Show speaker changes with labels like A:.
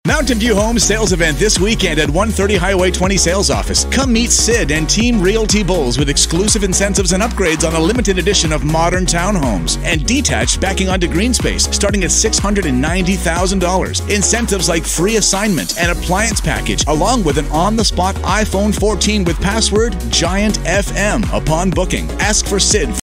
A: Mountain View Homes sales event this weekend at 130 Highway 20 sales office. Come meet Sid and Team Realty Bulls with exclusive incentives and upgrades on a limited edition of modern townhomes and detached backing onto green space starting at $690,000. Incentives like free assignment and appliance package along with an on-the-spot iPhone 14 with password Giant FM upon booking. Ask for Sid